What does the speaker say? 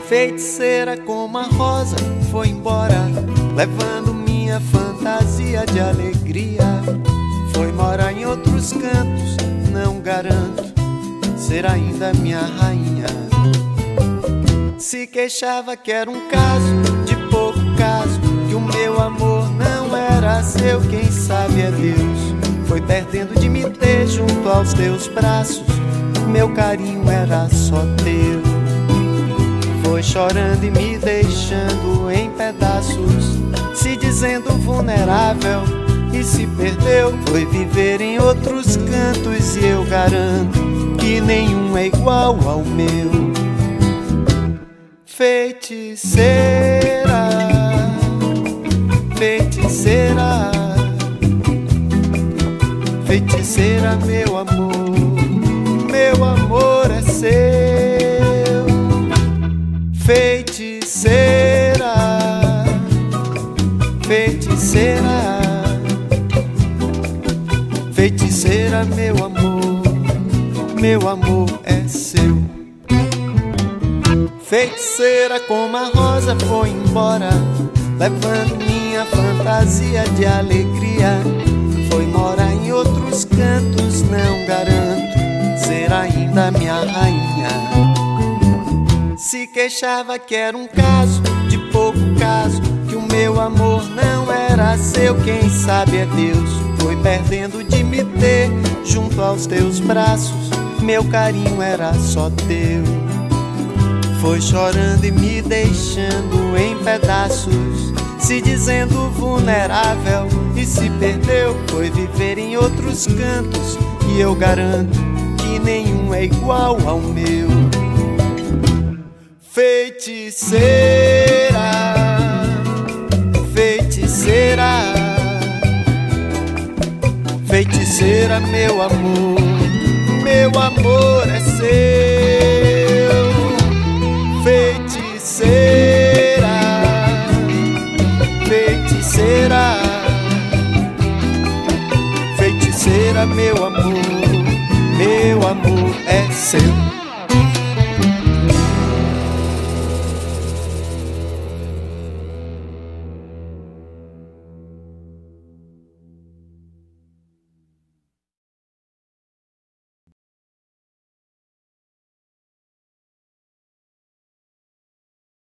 Feiticeira como a rosa foi embora, levando minha fantasia de alegria. Foi morar em outros cantos, não garanto ser ainda minha rainha. Se queixava que era um caso de pouco caso, que o meu amor não era seu, quem sabe é Deus. Foi perdendo de me ter junto aos teus braços, meu carinho era só teu. Foi chorando e me deixando em pedaços, se dizendo vulnerável e se perdeu. Foi viver em outros cantos e eu garanto que nenhum é igual ao meu. Feiticeira, feiticeira, feiticeira, meu amor é seu. Feiticeira, feiticeira, feiticeira, meu amor é seu. Feiticeira como a rosa foi embora, levando minha fantasia de alegria. Foi morar em outros cantos, não garanto ser ainda minha rainha. Se queixava que era um caso de pouco caso, que o meu amor não era seu, quem sabe é Deus. Foi perdendo de me ter junto aos teus braços, meu carinho era só teu. Foi chorando e me deixando em pedaços, se dizendo vulnerável e se perdeu. Foi viver em outros cantos e eu garanto que nenhum é igual ao meu. Feiticeira, feiticeira, feiticeira, meu amor é seu. Feiticeira, feiticeira, feiticeira, meu amor é seu.